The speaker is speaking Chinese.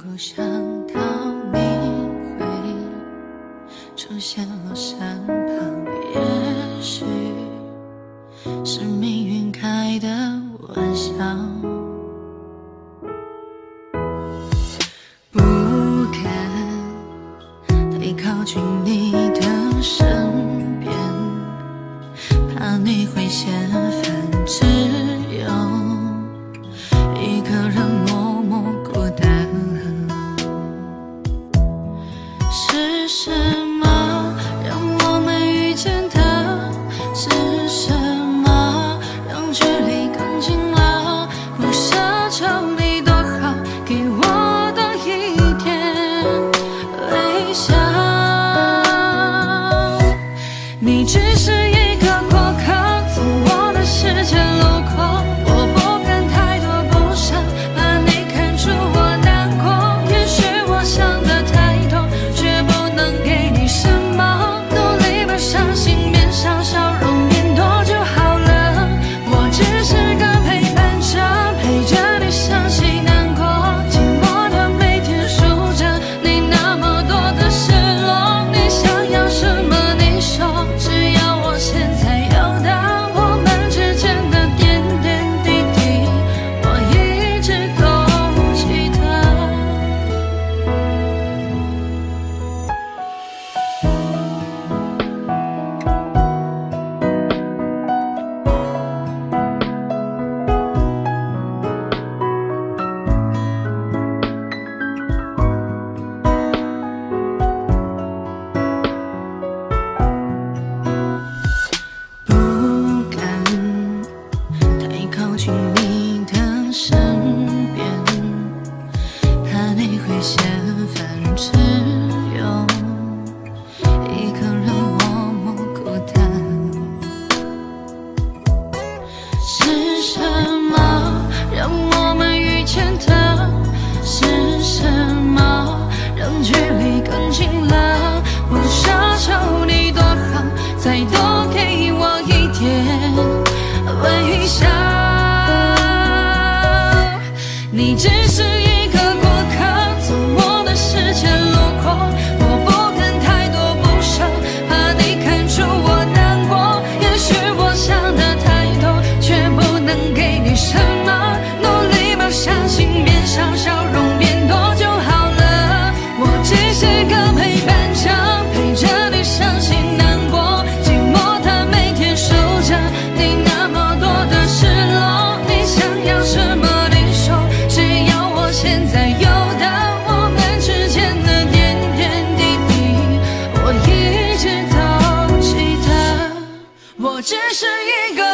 不想到你会出现我身旁，也许是命运开的玩笑。不敢太靠近你的身边，怕你会嫌烦，只有一个人默默孤单。是什么让我们遇见的？是什么让距离更近了？我奢求你多好，给我多一点微笑。你只是一个过客，从我的世界路过，我不敢太多不舍，怕你看出我难过。也许我想的太多，却不能给你什么。努力把伤心变少，笑容变多就好了。我只是个陪伴者，陪着你伤心难过，寂寞的每天数着你那么多的失落。你想要什么你说，只要我现在有的，我们之间的点点滴滴，我一直都记得。不敢太靠近你的身边，怕你会嫌烦，只有一个人默默孤单。是什么让我们遇见的？是什么让距离更近了？我奢求你多好，再多给我一点微笑。你只是一个过客，从我的世界路过，我不敢太多不舍，怕你看出我难过。也许我想的太多，却不能给你什么。努力把伤心变少，笑容变多就好了。我只是个陪伴者，陪着你伤心难过，寂寞它每天数着你那么多的失落。你想要什么你说，只要我现在有的，我们之间的点点滴滴，我一直都记得。我只是一个